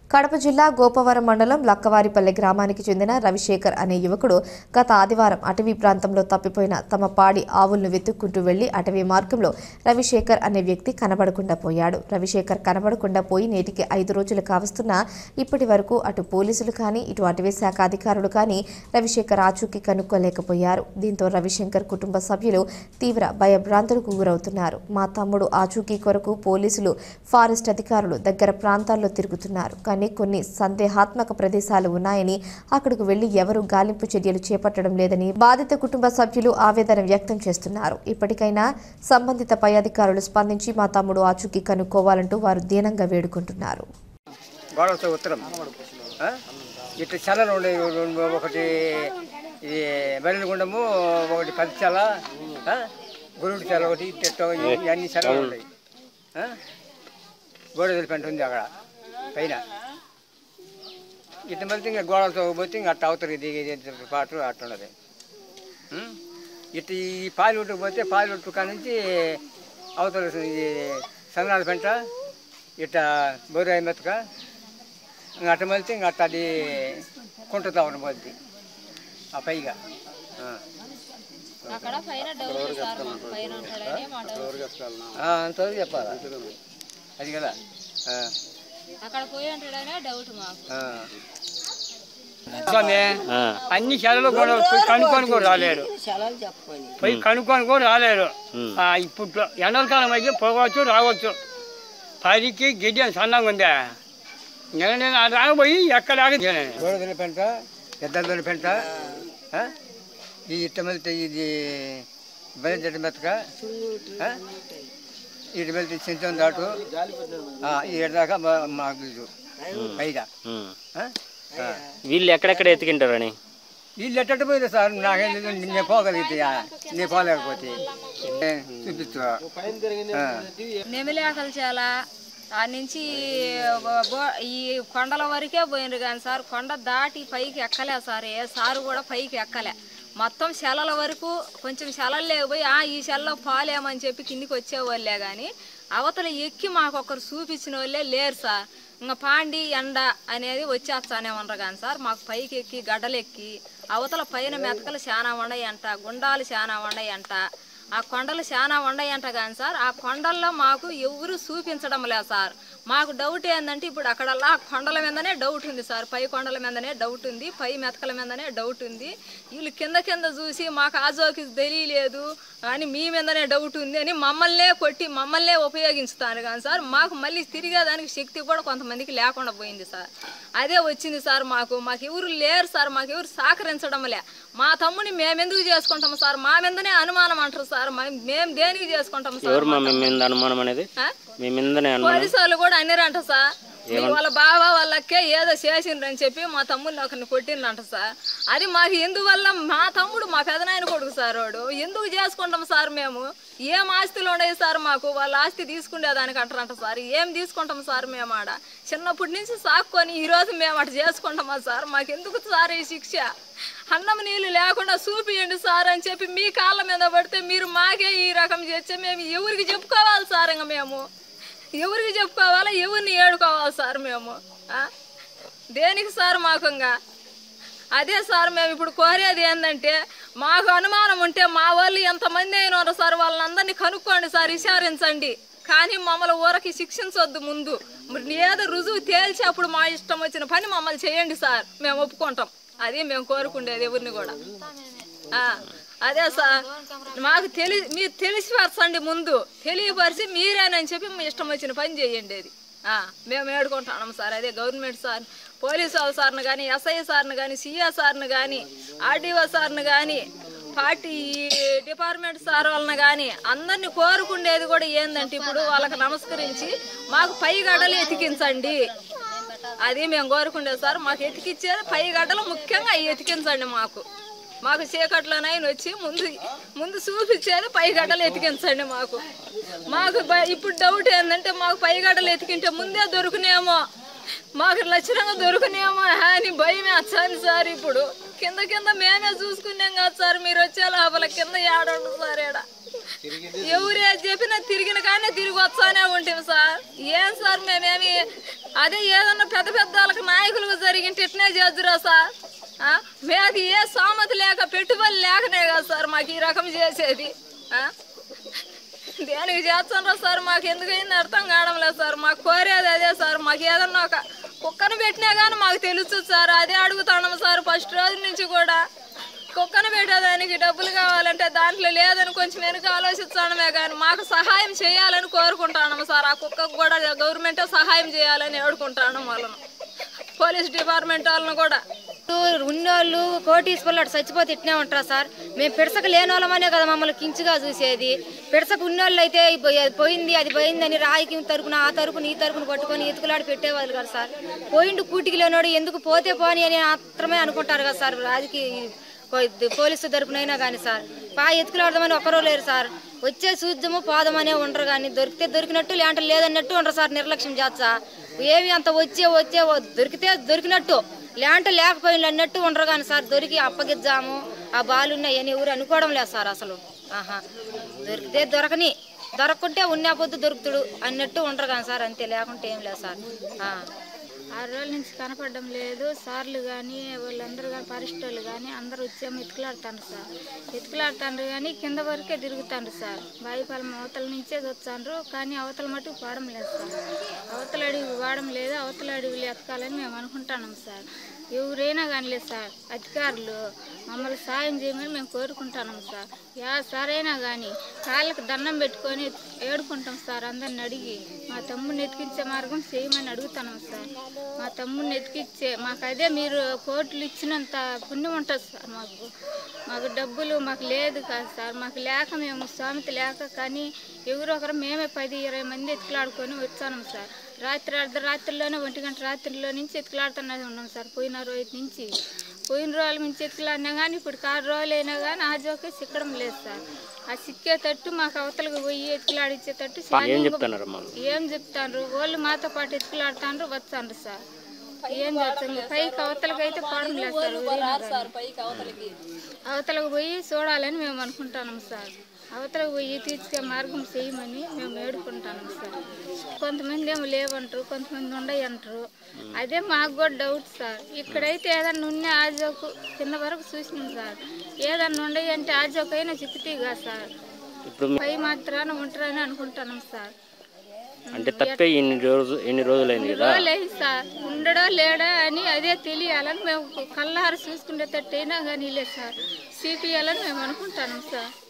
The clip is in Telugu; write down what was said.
కడప జిల్లా గోపవరం మండలం లక్కవారిపల్లె గ్రామానికి చెందిన రవిశేఖర్ అనే యువకుడు గత ఆదివారం అటవీ ప్రాంతంలో తప్పిపోయిన తమ పాడి ఆవులను వెతుక్కుంటూ వెళ్లి అటవీ మార్గంలో రవిశేఖర్ అనే వ్యక్తి కనబడకుండా పోయాడు. రవిశేఖర్ కనబడకుండా పోయి నేటికి 5 రోజులు కావస్తున్నా ఇప్పటి వరకు అటు పోలీసులు కానీ ఇటు అటవీ శాఖ అధికారులు కానీ రవిశేఖర్ ఆచూకీ కనుక్కోలేకపోయారు. దీంతో రవిశంకర్ కుటుంబ సభ్యులు తీవ్ర భయభ్రాంతులకు గురవుతున్నారు. మా తమ్ముడు ఆచూకీ కొరకు పోలీసులు ఫారెస్ట్ అధికారులు దగ్గర ప్రాంతాల్లో తిరుగుతున్నారు. కొన్ని సందేహాత్మక ప్రదేశాలు ఉన్నాయని అక్కడకు వెళ్లి ఎవరూ గాలింపు చర్యలు చేపట్టడం లేదని బాధిత కుటుంబ సభ్యులు ఆవేదన వ్యక్తం చేస్తున్నారు. ఇప్పటికైనా సంబంధిత పై అధికారులు స్పందించి మా తమ్ముడు ఆచూకీ కనుక్కోవాలంటూ వారు దీనంగా వేడుకుంటున్నారు. ఇట్లా మళ్ళీ ఇంకా గోడలతో పోతే ఇంకా అట్ట అవుతారు దిగే పాటు అట్టున్నది. ఇట్లా ఈ పాలివుట్టుకు పోతే పాలివుట్టు కాడ నుంచి అవుతారు ఈ సన్నాల పెంట ఇట్లా బొర్రాయి మెతక ఇంకా అట్ట మళ్ళీ ఇంకా అట్ట అది కుంటుతా ఉన్న పోద్ది ఆ పైగా అంతవరకు చెప్పాలా అది కదా. అన్ని సెలవులు కూడా పోయి కనుక్కొని కూడా రాలేరు, పోయి కనుక్కొని కూడా రాలేరు. ఇప్పుడు ఎండలకాలం అయితే పోవచ్చు రావచ్చు. పరికి గిడ్డి అని సన్నంగా ఉందా నేను రాకపోయి ఎక్కడ గోడదొలి పెంట ఎద్దల పెంట ఈ ఇట్ట మెలితే ఇది బయట చెట్టు మెత్తక ఇటు వెళ్తే చింతం దాటు ఏడాక మాకు పైగా వీళ్ళు ఎక్కడెక్కడ ఎత్తుకుంటారని వీళ్ళు ఎట్ట పోయింది సార్. నాకేం నేను పోగలిగితే నేను పోలేకపోతే చూపిస్తా. నెమిలేకలు చాలా ఆ నుంచి ఈ కొండల వరకే పోయినారు కానీ సార్ కొండ దాటి పైకి ఎక్కలే సార్. ఏ సారు కూడా పైకి ఎక్కలే. మొత్తం సెలల వరకు కొంచెం సెలలు లేకపోయి ఈ సెలలో పాలేమని చెప్పి కిందికి వచ్చేవాళ్ళే కానీ అవతల ఎక్కి మాకు ఒకరు చూపించిన వాళ్ళే లేరు సార్. ఇంకా పాండి ఎండ అనేది వచ్చేస్తానే ఉండరు కానీ సార్ మాకు పైకి ఎక్కి గడ్డలెక్కి అవతల పైన మెతకలు చాలా ఉండయంట, గుండాలు చాలా ఉండయంట, ఆ కొండలు చాలా ఉండయంట కానీ సార్ ఆ కొండల్లో మాకు ఎవరు చూపించడం లేదు సార్. మాకు డౌట్ ఏంటంటే ఇప్పుడు అక్కడల్లా కొండల మీదనే డౌట్ ఉంది సార్, పై కొండల మీదనే డౌట్ ఉంది, పై మెతకల మీదనే డౌట్ ఉంది. వీళ్ళు కింద చూసి మాకు ఆజోకి తెలియలేదు అని మీ మీదనే డౌట్ ఉంది అని మమ్మల్నే కొట్టి మమ్మల్నే ఉపయోగించుతాను కానీ సార్ మాకు మళ్ళీ తిరిగేదానికి శక్తి కూడా కొంతమందికి లేకుండా పోయింది సార్. అదే వచ్చింది సార్. మాకు ఎవరు లేరు సార్, మాకు ఎవరు సహకరించడం లే. మా తమ్ముని మేమెందుకు చేసుకుంటాము సార్, మా మీదనే అనుమానం అంటారు సార్. మేము దేనికి చేసుకుంటాము సార్? పోలీసు కూడా అన్నారంట సార్, వాళ్ళ బావ వాళ్ళకే ఏదో చేసిండ్రని చెప్పి మా తమ్ముడిని ఒకరిని కొట్టిండ్రంట సార్. అది మాకు ఎందువల్ల మా తమ్ముడు మా పెదనాయన కొడుకు సార్, వాడు ఎందుకు చేసుకుంటాం సార్? మేము ఏం ఆస్తులు ఉండవు సార్, మాకు వాళ్ళ ఆస్తి తీసుకునేదానికి అంటారంట సార్. ఏం తీసుకుంటాం సార్? మేము ఆడ చిన్నప్పటి నుంచి సాక్కొని ఈరోజు మేము అటు చేసుకుంటామా సార్? మాకెందుకు సార్ ఈ శిక్ష? అన్నం నీళ్ళు లేకుండా చూపియండి సార్ అని చెప్పి మీ కాళ్ళ మీద పడితే మీరు మాకే ఈ రకం చేస్తే మేము ఎవరికి చెప్పుకోవాలి సార్? ఇంకా మేము ఎవరికి చెప్పుకోవాలా, ఎవరిని ఏడుకోవాలి సార్? మేము దేనికి సార్? మాకు ఇంకా అదే సార్ మేము ఇప్పుడు కోరేది ఏంటంటే మాకు అనుమానం ఉంటే మా వాళ్ళు ఎంతమంది అయినారో సార్ వాళ్ళందరినీ కనుక్కోండి సార్, విచారించండి. కానీ మమ్మల్ని ఊరకి శిక్షించొద్దు. ముందు ఏదో రుజువు తేల్చి అప్పుడు మా ఇష్టం వచ్చిన పని మమ్మల్ని చేయండి సార్, మేము ఒప్పుకుంటాం. అది మేము కోరుకుండేది ఎవరిని కూడా. అదే సార్ మాకు మీరు తెలిసిపరచండి, ముందు తెలియపరిచి మీరేనని చెప్పి మీ ఇష్టం వచ్చిన పని చేయండి. అది మేము ఏడుకుంటున్నాం సార్. అదే గవర్నమెంట్ సార్, పోలీసు సార్ని కానీ, ఎస్ఐ సార్ని కానీ, సిఏ సార్ని కానీ, ఆర్డీఓ సార్ని కానీ, పార్టీ డిపార్ట్మెంట్ సార్ వాళ్ళని కానీ అందరినీ కోరుకుండేది కూడా ఏంటంటే ఇప్పుడు వాళ్ళకి నమస్కరించి మాకు పై గడ్డలు ఎతికించండి. అది మేము కోరుకుండేది సార్. మాకు ఎతికిచ్చేది పై గడ్డలు ముఖ్యంగా అవి ఎతికించండి. మాకు చీకట్లోనైనా వచ్చి ముందు చూపించేది పై గడ్డలు ఎతికించండి. మాకు ఇప్పుడు డౌట్ ఏంటంటే మాకు పై గడ్డలు ఎతికింటే ముందే దొరుకునేమో, మాకు లక్షణంగా దొరుకునేమో అని భయమే వచ్చాను సార్. ఇప్పుడు కింద మేమే చూసుకున్నాం కదా సార్, మీరు వచ్చే లోపల కింద ఏడండి సార్. ఎవరే చెప్పినా తిరిగిన కానీ తిరిగి వస్తానే ఉంటాం సార్. ఏం సార్ మేమేమి అదే ఏదన్నా పెద్ద అడిగింటే ఇట్నే చేద్దురా సార్. మాకు ఏ సామత లేక పెట్టుబడి లేకనే కదా సార్ మాకు ఈ రకం చేసేది. దేనికి చేస్తానరా సార్, మాకు ఎందుకైంది అర్థం కావడం లేదు సార్. మాకు కోరేది అదే సార్, మాకు ఏదన్నా ఒక కుక్కను పెట్టినా కానీ మాకు తెలుసు సార్, అదే అడుగుతాము సార్. ఫస్ట్ రోజు నుంచి కూడా కుక్కను పెట్టేదానికి డబ్బులు కావాలంటే దాంట్లో లేదని కొంచెం వెనుక ఆలోచించడమే కానీ మాకు సహాయం చేయాలని కోరుకుంటాము సార్. ఆ కుక్కకు కూడా గవర్నమెంటే సహాయం చేయాలని వేడుకుంటాను వాళ్ళను, పోలీస్ డిపార్ట్మెంట్ వాళ్ళను కూడా. ఉన్నోళ్ళు కోటీశ్వర్లు అటు చచ్చిపోతే ఇట్నే ఉంటారా సార్? మేము పిడసకు లేని వాళ్ళమనే కదా మమ్మల్ని కించుగా చూసేది. పిడసకు ఉన్నోళ్ళు అయితే పోయింది అది పోయిందని రాయికి తరపున ఆ తరపున ఈ తరపున పట్టుకొని ఎతుకులాడి పెట్టేవాళ్ళు కదా సార్. పోయిండు కూటికి లేనోడు ఎందుకు పోతే పోని అని మాత్రమే అనుకుంటారు కదా సార్ రాజకీయ పోలీసు తరపునైనా కానీ సార్. ఎతుకులాడదామని ఒక్కరో లేరు సార్. వచ్చే చూద్దాము పోదామనే ఉండరు కానీ దొరికితే దొరికినట్టు లేదంటే లేదన్నట్టు ఉండరు సార్. నిర్లక్ష్యం చేస్తా ఏమి అంత వచ్చే దొరికితే దొరికినట్టు లేదంటే లేకపోయిన అన్నట్టు ఉండరు కానీ సార్. దొరికి అప్పగిద్దాము ఆ బాలున్నాయని ఎవరు అనుకోవడం లేదు సార్ అసలు. దొరికితే దొరకకుంటే ఉన్న పొద్దు దొరుకుతుడు అన్నట్టు ఉండరు కానీ సార్. అంతే, లేకుంటే ఏం లేదు సార్. 6 రోజుల నుంచి కనపడడం లేదు. సార్లు కానీ వాళ్ళందరూ కానీ పరిష్టోళ్ళు కానీ అందరూ వచ్చేమో ఎత్తుకులాడుతాండ్రు సార్. ఎత్తుకులాడుతాండ్రు కానీ కింద వరకే తిరుగుతాండ్రు సార్. బాయిపాలెం అవతల నుంచే వచ్చాండ్రు కానీ అవతల మటుకు పాడడం లేదు సార్. అవతల అడవి వాడడం లేదు, అవతల అడవిలు ఎత్తుకాలని మేము అనుకుంటున్నాం సార్. ఎవరైనా కానీ లేదు సార్, అధికారులు మమ్మల్ని సాయం చేయమని మేము కోరుకుంటున్నాం సార్. సార్ అయినా కానీ కాళ్ళకు దండం పెట్టుకొని ఏడుకుంటాం సార్. అందరిని అడిగి మా తమ్ముడిని ఎతికించే మార్గం చేయమని అడుగుతున్నాం సార్. మా తమ్ముడిని ఎతికిచ్చే మాకు అదే మీరు కోట్లు ఇచ్చినంత పుణ్యం ఉంటుంది సార్. మాకు డబ్బులు మాకు లేదు కాదు సార్. మాకు లేక మేము స్వామిత లేక కానీ ఎవరో ఒకరు మేమే 10-20 మంది ఎత్తుకులాడుకొని వచ్చాము సార్. రాత్రి అర్ధరాత్రిలోనే 1 గంట రాత్రిలో నుంచి ఎత్తుకులాడుతూనే ఉన్నాం సార్. పోయిన రోజు నుంచి ఎత్తుకులాడినా కానీ ఇప్పుడు 6 రోజులు అయినా కానీ ఆ జోకే సిక్కడం లేదు సార్. ఆ సిక్కేటట్టు మాకు అవతలకు పోయి ఎత్తుకులాడిచ్చేటట్టు ఏం చెప్తాండ్రు వాళ్ళు మాతో పాటు ఎత్తుకులాడుతాండ్రు వచ్చాండ్రు సార్. ఏం చేస్తాను పైకి అవతలకి అయితే పోవడం లేదు సార్. అవతలకు పోయి చూడాలని మేము అనుకుంటున్నాం సార్. అవతలకు పోయి తీర్చే మార్గం చేయమని మేము వేడుకుంటాం సార్. కొంతమంది ఏమో లేవంటారు, కొంతమంది ఉండయి అంటారు. అదే మాకు కూడా డౌట్ సార్. ఇక్కడైతే ఏదన్నా ఉన్న ఆజోకు కింద వరకు చూసినాం సార్. ఏదన్నా ఉండయి అంటే ఆజోకు అయినా చిక్కుతీగా సార్. పై మాత్రాన ఉంటారని అనుకుంటున్నాం సార్. అంటే తప్పే ఎన్ని రోజులైంది సార్. ఉండడో లేడా అని అదే తెలియాలని మేము కళ్ళారు చూసుకునేటట్టయినా కానీ లేదు సార్. సిపియాలని మేము అనుకుంటున్నాం సార్.